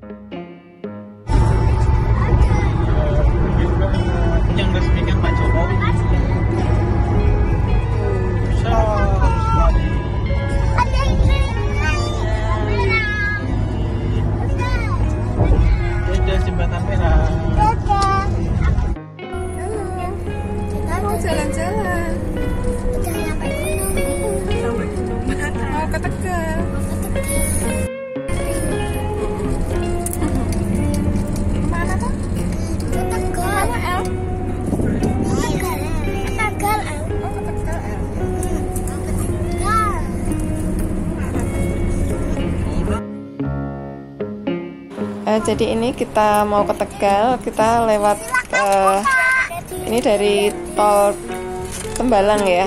Yang resmikan Pak Jokowi. Ada jembatan merah. Kita mau jalan-jalan. Mau ke Tegal. Mana tuh? Ke Tegal. Mana El? Tegal El. Oh ke Tegal El. Jadi ini kita mau ke Tegal, kita lewat ini dari tol Tembalang ya.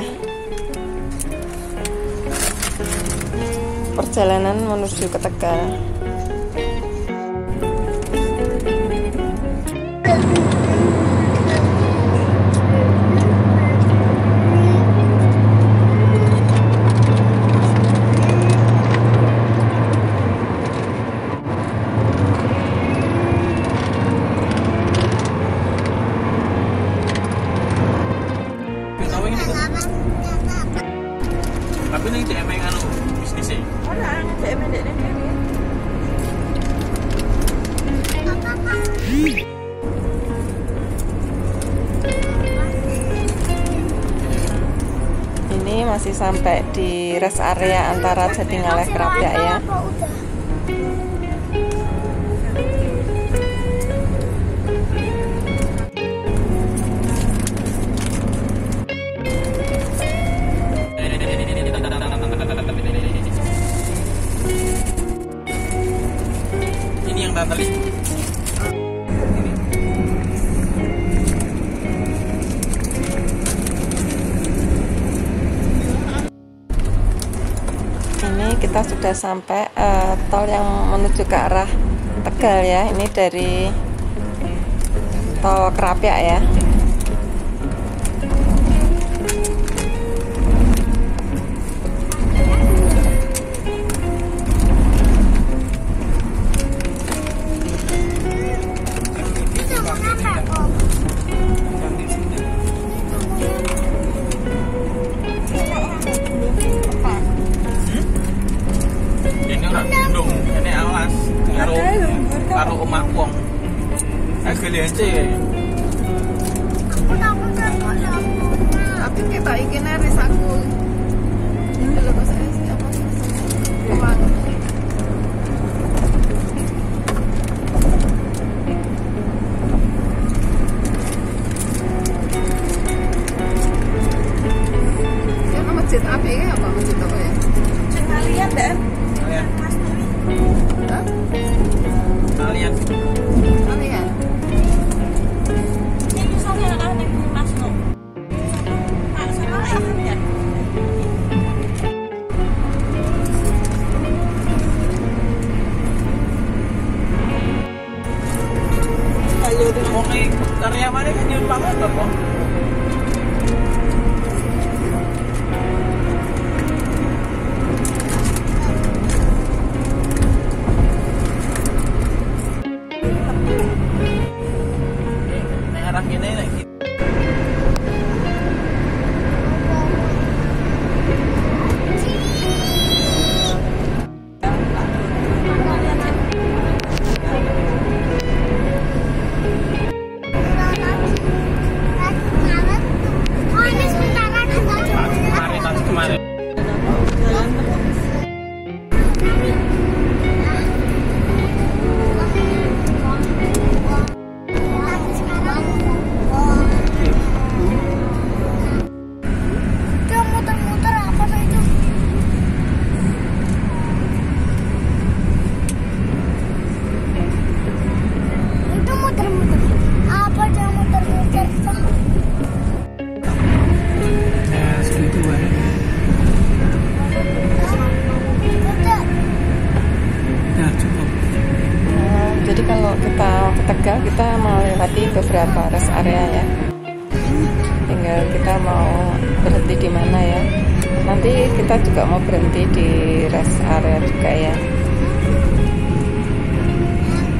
Perjalanan menuju ke Tegal. Tapi nih DM yang anu bisnisnya. Orang DM ini. Ini masih sampai di rest area antara Jatingaleh Krapyak ya. Ini yang tadi. Ini kita sudah sampai tol yang menuju ke arah Tegal ya. Ini dari tol Krapyak ya. Ini orang gunung, ini alas. Karo omah wong. Agak aja ya. Tapi kita ingin naris aku. Kalau bahasa siapa? Uang. Siapa masjid api ya apa masjid apa ya? Jangan lihat deh. Kalian. Hah? Kalian. Kalian. Ini soalnya kan yang masuk. Pak, sama ya. Ayo tuh mau karyawannya kan nyuruh banget kok. Arah ini lagi. Kemarin. Jadi kalau kita ke Tegal kita melewati beberapa rest area ya. Tinggal kita mau berhenti di mana ya. Nanti kita juga mau berhenti di rest area juga ya.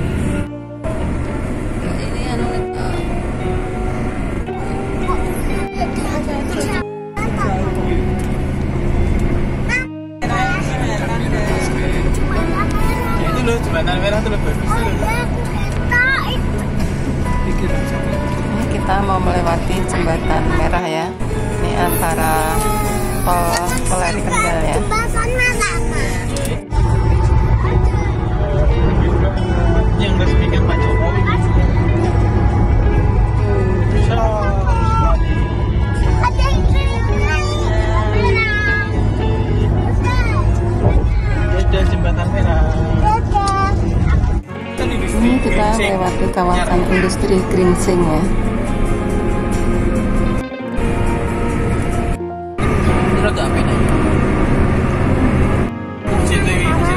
itu loh, jembatan merah itu loh bagus tuh. Ini kita mau melewati jembatan merah ya. Ini antara tol Kelari Kendal ya. Yang resmikan Pak Jokowi. Ada jembatan merah. Ini kita melewati kawasan industri Gringsing ya. Ini agak beda. Situ.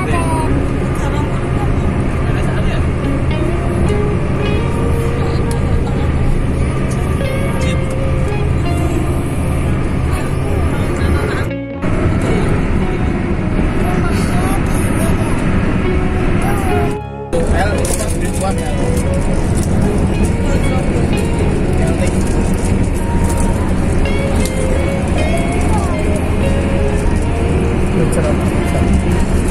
Mana sana ya? Cerah.